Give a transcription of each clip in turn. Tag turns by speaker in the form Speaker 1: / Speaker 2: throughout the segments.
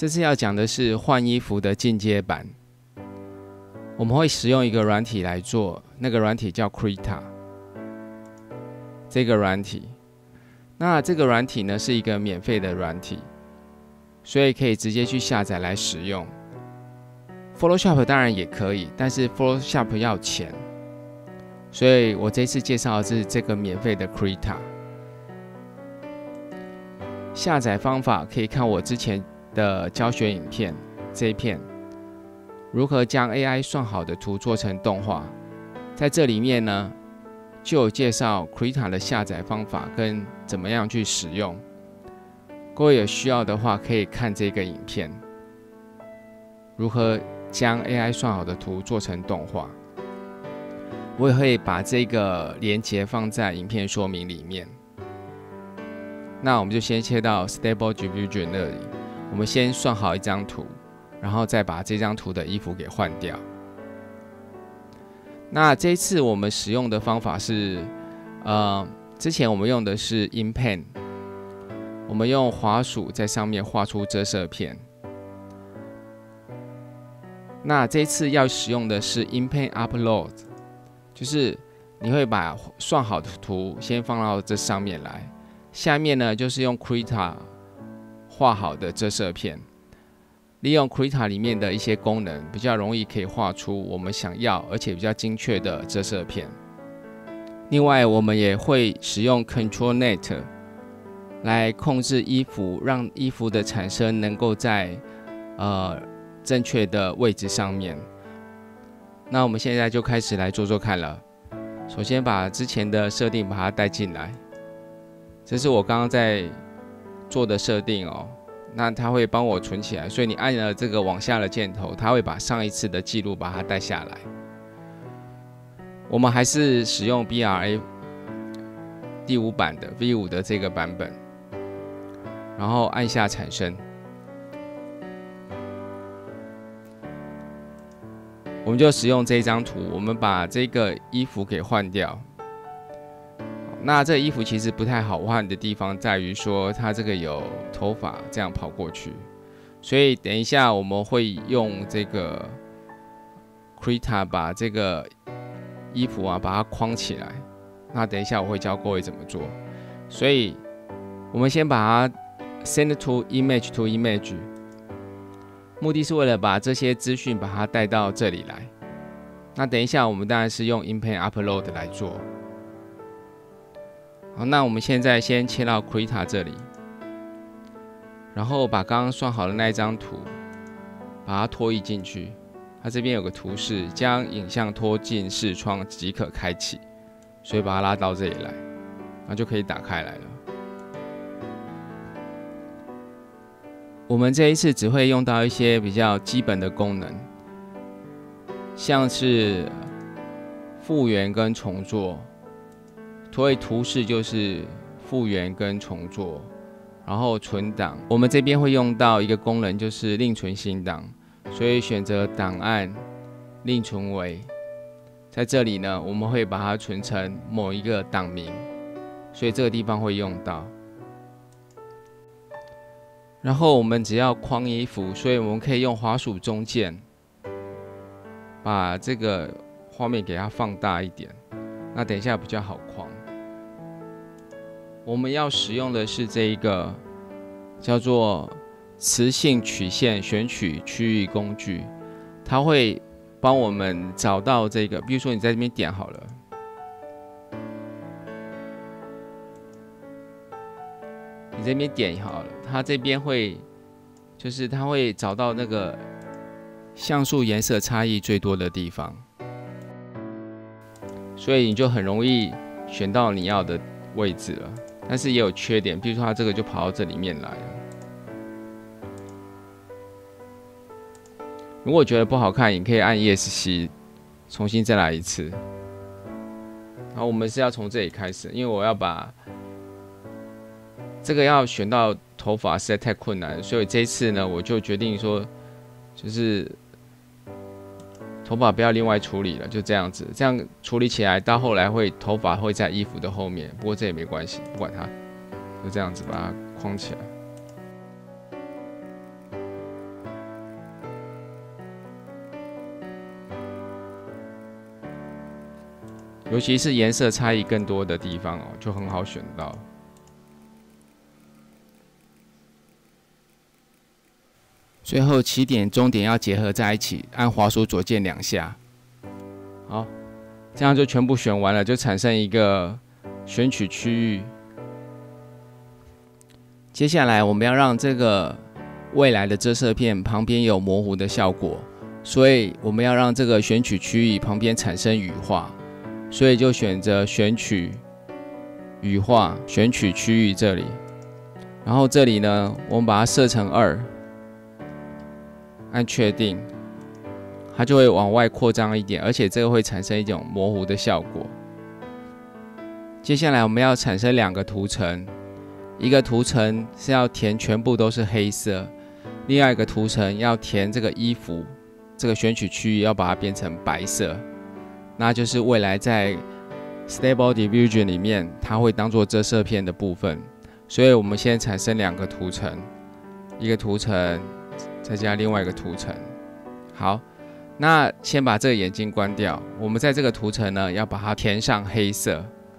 Speaker 1: 这次要讲的是换衣服的进阶版。我们会使用一个软体来做，那个软体叫 Krita。这个软体，那这个软体呢是一个免费的软体，所以可以直接去下载来使用。Photoshop 当然也可以，但是 Photoshop 要钱，所以我这次介绍的是这个免费的 Krita。下载方法可以看我之前的教学影片，这一片如何将 AI 算好的图做成动画，在这里面呢就有介绍 Krita 的下载方法跟怎么样去使用。各位有需要的话，可以看这个影片，如何将 AI 算好的图做成动画。我也会把这个连结放在影片说明里面。那我们就先切到 Stable Diffusion 那里，我们先算好一张图，然后再把这张图的衣服给换掉。那这一次我们使用的方法是，之前我们用的是 InPaint， 我们用滑鼠在上面画出遮色片。那这一次要使用的是 InPaint Upload， 就是你会把算好的图先放到这上面来，下面呢就是用 Krita 画好的遮色片。利用 Krita 里面的一些功能，比较容易可以画出我们想要而且比较精确的遮色片。另外，我们也会使用 Control Net 来控制衣服，让衣服的产生能够在正确的位置上面。那我们现在就开始来做做看了。首先把之前的设定把它带进来，这是我刚刚在做的设定哦。那它会帮我存起来，所以你按了这个往下的箭头，它会把上一次的记录把它带下来。我们还是使用 BRA 第5版的 V5 的这个版本，然后按下产生，我们就使用这张图，我们把这个衣服给换掉。那这个衣服其实不太好换的地方在于说，它这个有头发这样跑过去，所以等一下我们会用这个 Krita 把这个衣服把它框起来。那等一下我会教各位怎么做，所以我们先把它 send to image to image， 目的是为了把这些资讯把它带到这里来。那等一下我们当然是用 InPaint Upload 来做。好，那我们现在先切到 Krita 这里，然后把刚刚算好的那一张图，把它拖移进去。它这边有个图示，将影像拖进视窗即可开启，所以把它拉到这里来，那就可以打开来了。我们这一次只会用到一些比较基本的功能，像是复原跟重做。所谓图示就是复原跟重做，然后存档。我们这边会用到一个功能，就是另存新档，所以选择档案另存为，在这里呢，我们会把它存成某一个档名，所以这个地方会用到。然后我们只要框衣服，所以我们可以用滑鼠中键把这个画面给它放大一点，那等一下比较好框。我们要使用的是这一个叫做磁性曲线选取区域工具，它会帮我们找到这个，比如说你在这边点好了，你这边点好了，它这边会就是它会找到那个像素颜色差异最多的地方，所以你就很容易选到你要的位置了。但是也有缺点，比如说它这个就跑到这里面来了。如果觉得不好看，你可以按 ESC 重新再来一次。然后我们是要从这里开始，因为我要把这个要选到头发实在太困难，所以这一次呢，我就决定说，就是头发不要另外处理了，就这样子，这样处理起来，到后来头发会在衣服的后面，不过这也没关系，不管它，就这样子把它框起来。 尤其是颜色差异更多的地方哦，就很好选到。最后起点、终点要结合在一起，按滑鼠左键2下。好，这样就全部选完了，就产生一个选取区域。接下来我们要让这个未来的遮色片旁边有模糊的效果，所以我们要让这个选取区域旁边产生羽化，所以就选择选取羽化，选取区域这里。然后这里呢，我们把它设成2。按确定，它就会往外扩张一点，而且这个会产生一种模糊的效果。接下来我们要产生2个图层，一个图层是要填全部都是黑色，另外一个图层要填这个衣服，这个选取区域要把它变成白色，那就是未来在 Stable Diffusion 里面它会当做遮色片的部分。所以我们先产生2个图层，一个图层。再加另外一个图层。好，那先把这个眼睛关掉。我们在这个图层呢，要把它填上黑色。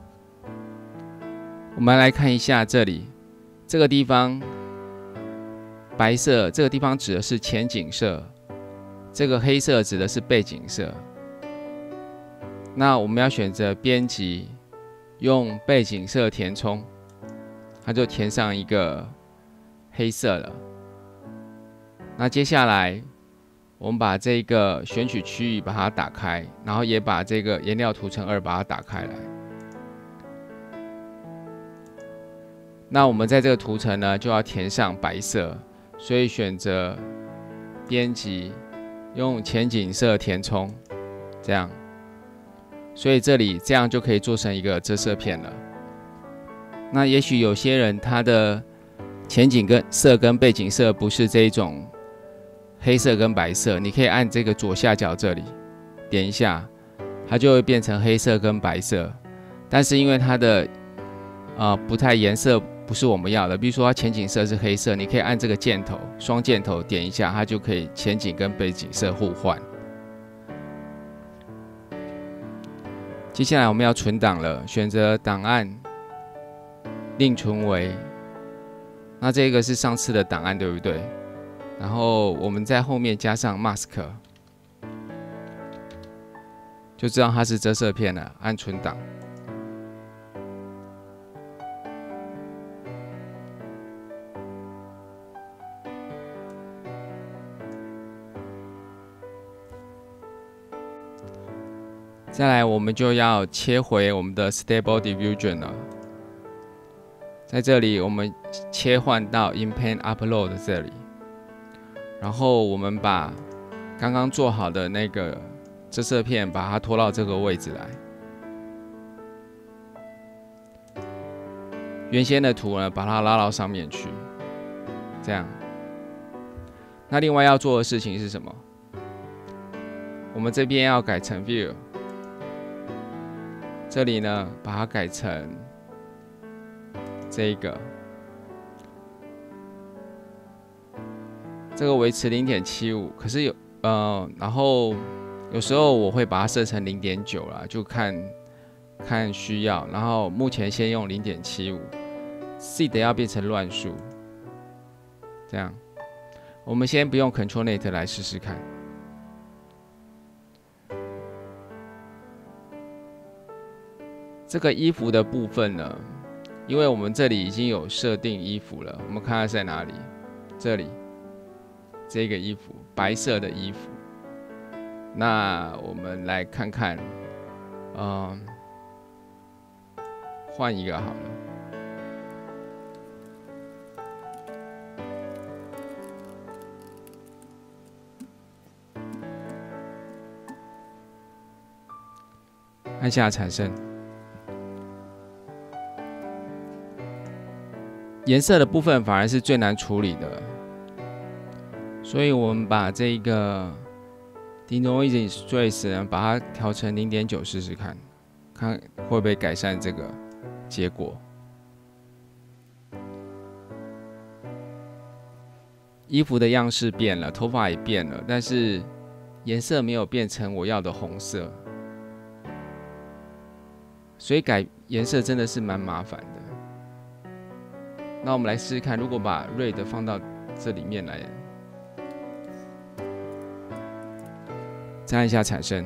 Speaker 1: 我们来看一下这里，这个地方白色，这个地方指的是前景色，这个黑色指的是背景色。那我们要选择编辑，用背景色填充，它就填上一个黑色了。那接下来，我们把这个选取区域把它打开，然后也把这个颜料图层2把它打开来。那我们在这个图层呢，就要填上白色，所以选择编辑，用前景色填充，这样。所以这里这样就可以做成一个遮色片了。那也许有些人他的前景色跟背景色不是这一种。黑色跟白色，你可以按这个左下角这里点一下，它就会变成黑色跟白色。但是因为它的不太颜色不是我们要的，比如说它前景色是黑色，你可以按这个箭头双箭头点一下，它就可以前景跟背景色互换。接下来我们要存档了，选择档案另存为，那这个是上次的档案对不对？然后我们在后面加上 mask， 就知道它是遮色片了。按存档。再来，我们就要切回我们的 Stable Diffusion 了。在这里，我们切换到 InPaint Upload 这里。然后我们把刚刚做好的那个遮色片，把它拖到这个位置来。原先的图呢，把它拉到上面去，这样。那另外要做的事情是什么？我们这边要改成 View， 这里呢把它改成这个。这个维持 0.75， 可是然后有时候我会把它设成 0.9 啦，就看需要。然后目前先用 0.75， 记得要变成乱数，这样。我们先不用 Ctrl+Net 来试试看。这个衣服的部分呢，因为我们这里已经有设定衣服了，我们看看在哪里，这里。这个衣服，白色的衣服。那我们来看看，换一个好了。按下产生。颜色的部分反而是最难处理的。所以我们把这个 Denoising Stress 呢，把它调成 0.9 试试看，看会不会改善这个结果。衣服的样式变了，头发也变了，但是颜色没有变成我要的红色。 所以改颜色真的是蛮麻烦的。那我们来试试看，如果把 Red 放到这里面来，再按一下产生，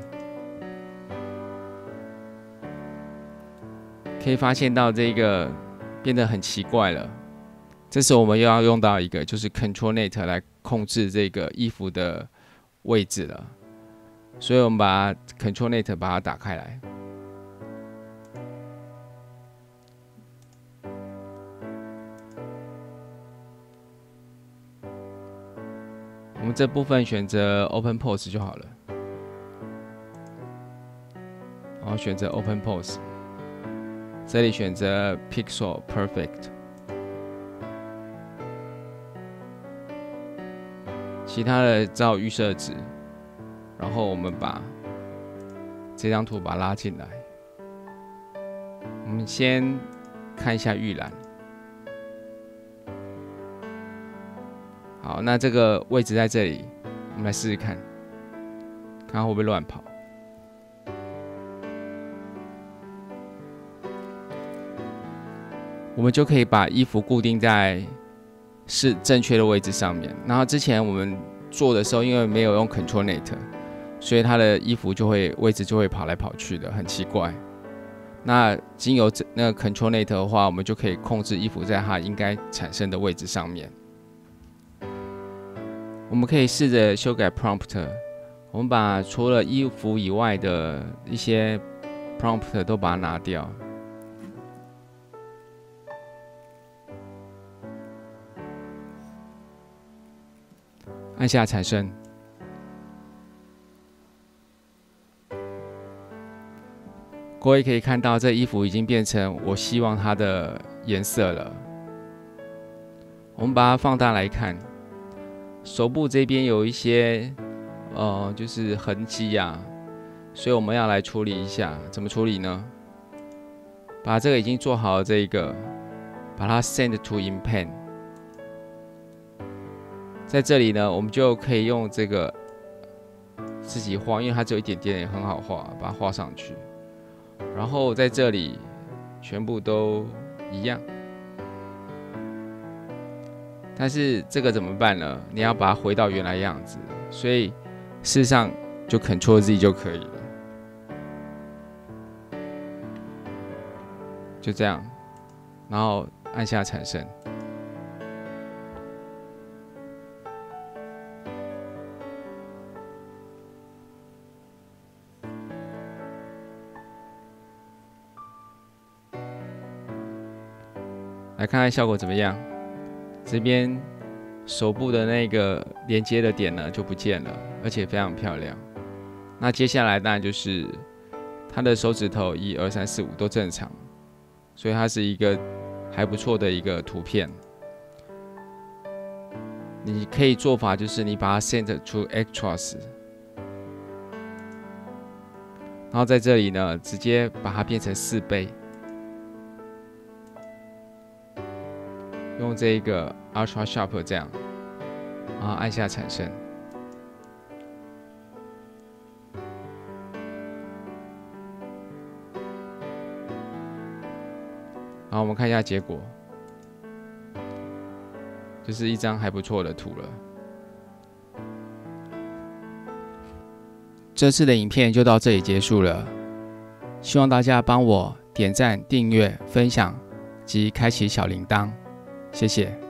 Speaker 1: 可以发现到这个变得很奇怪了。这时候我们又要用到一个就是 CtrlNet 来控制这个衣服的位置了，所以我们把 CtrlNet 把它打开来。我们这部分选择 Open Pose 就好了，然后选择 Open Pose， 这里选择 Pixel Perfect， 其他的照预设值，然后我们把这张图把它拉进来。我们先看一下预览。好，那这个位置在这里，我们来试试看，看它会不会乱跑。我们就可以把衣服固定在是正确的位置上面。然后之前我们做的时候，因为没有用 CtrlNet， 所以它的衣服位置就会跑来跑去的，很奇怪。那经由那个 CtrlNet 的话，我们就可以控制衣服在它应该产生的位置上面。我们可以试着修改 prompt， 我们把除了衣服以外的一些 prompt 都把它拿掉。按下产生，各位可以看到，这衣服已经变成我希望它的颜色了。我们把它放大来看。手部这边有一些就是痕迹啊，所以我们要来处理一下。怎么处理呢？把这个已经做好的这一个，把它 send to in pen。在这里呢，我们就可以用这个自己画，因为它只有一点点，也很好画，把它画上去。然后在这里全部都一样。但是这个怎么办呢？你要把它回到原来样子，所以事实上就 Ctrl+Z 就可以了，就这样，然后按下产生。来看看效果怎么样。这边手部的那个连接的点呢就不见了，而且非常漂亮。那接下来当然就是它的手指头1、2、3、4、5都正常，所以它是一个还不错的一个图片。你可以做法就是你把它 send to extras， 然后在这里呢直接把它变成4倍。用这个 Ultra Sharp 这样，然后按下产生，然后我们看一下结果，就是一张还不错的图了。这次的影片就到这里结束了，希望大家帮我点赞、订阅、分享及开启小铃铛。谢谢。